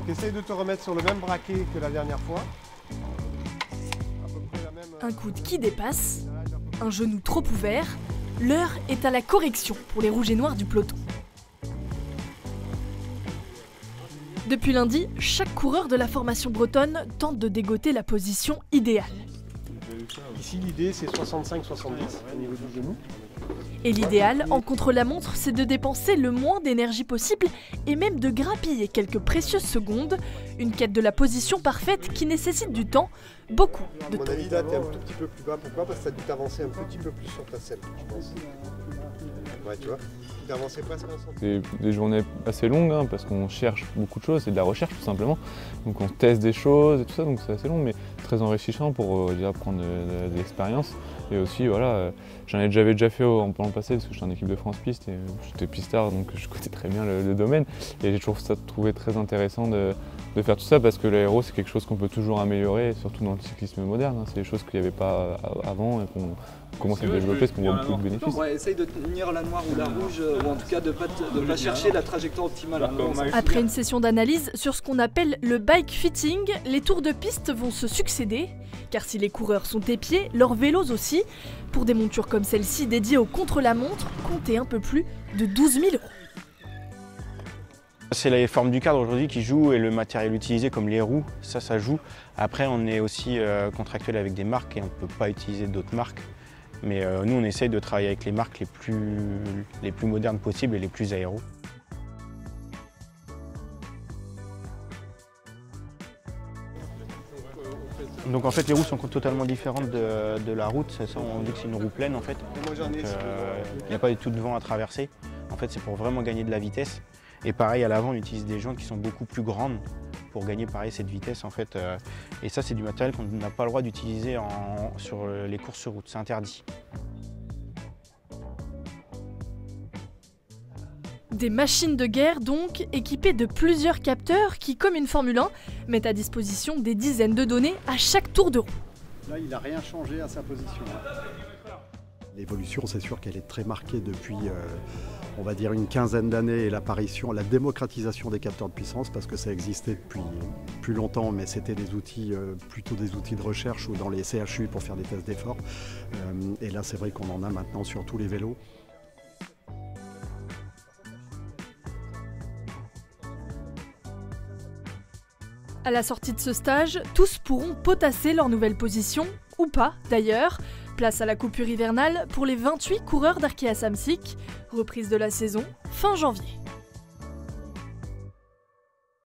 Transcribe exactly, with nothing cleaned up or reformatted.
essaye de te remettre sur le même braquet que la dernière fois. Un coude qui dépasse, un genou trop ouvert, l'heure est à la correction pour les rouges et noirs du peloton. Depuis lundi, chaque coureur de la formation bretonne tente de dégoter la position idéale. Ici, l'idée, c'est soixante-cinq soixante-dix au niveau du genou. Et l'idéal, en contre-la-montre, c'est de dépenser le moins d'énergie possible et même de grappiller quelques précieuses secondes. Une quête de la position parfaite qui nécessite du temps, beaucoup de temps. À mon avis, là, t'es un tout petit peu plus bas. Pourquoi? Parce que t'as dû t'avancer un petit peu plus sur ta selle, je pense. Ouais, tu vois, t'as avancé presque un centimètre. C'est des journées assez longues, hein, parce qu'on cherche beaucoup de choses, c'est de la recherche tout simplement. Donc on teste des choses et tout ça, donc c'est assez long, mais très enrichissant pour euh, déjà prendre de, de, de l'expérience. Et aussi, voilà, euh, j'en ai déjà, déjà fait au, pendant le passé, parce que j'étais en équipe de France Piste et euh, j'étais pistard, donc je connais très bien le, le domaine. Et j'ai toujours ça, trouvé très intéressant de, de faire tout ça, parce que l'aéro, c'est quelque chose qu'on peut toujours améliorer, surtout dans le cyclisme moderne. Hein. C'est des choses qu'il n'y avait pas avant et qu'on commence à développer, parce qu'on voit beaucoup de bénéfices. Ouais, essaye de tenir la noire ou la rouge, ou en tout cas de ne pas, de pas chercher la trajectoire optimale. Après une session d'analyse sur ce qu'on appelle le bike fitting, les tours de piste vont se succéder. Car si les coureurs sont épiés, leurs vélos aussi. Pour des montures comme celle-ci dédiées au contre-la-montre, comptez un peu plus de douze mille euros. C'est les formes du cadre aujourd'hui qui jouent et le matériel utilisé comme les roues, ça, ça joue. Après, on est aussi euh, contractuel avec des marques et on ne peut pas utiliser d'autres marques. Mais euh, nous, on essaye de travailler avec les marques les plus, les plus modernes possibles et les plus aéros. Donc en fait les roues sont totalement différentes de, de la route, ça, on dit que c'est une roue pleine en fait. Il euh, n'y a pas du tout de vent à traverser. En fait c'est pour vraiment gagner de la vitesse. Et pareil à l'avant on utilise des jantes qui sont beaucoup plus grandes pour gagner pareil cette vitesse en fait. Et ça c'est du matériel qu'on n'a pas le droit d'utiliser sur les courses sur route, c'est interdit. Des machines de guerre donc, équipées de plusieurs capteurs qui, comme une Formule un, mettent à disposition des dizaines de données à chaque tour de roue. Là, il n'a rien changé à sa position. L'évolution, c'est sûr qu'elle est très marquée depuis, euh, on va dire, une quinzaine d'années et l'apparition, la démocratisation des capteurs de puissance, parce que ça existait depuis plus longtemps, mais c'était des outils, euh, plutôt des outils de recherche ou dans les C H U pour faire des tests d'effort. Euh, et là, c'est vrai qu'on en a maintenant sur tous les vélos. À la sortie de ce stage, tous pourront potasser leur nouvelle position, ou pas d'ailleurs. Place à la coupure hivernale pour les vingt-huit coureurs d'Arkea Samsic, reprise de la saison fin janvier.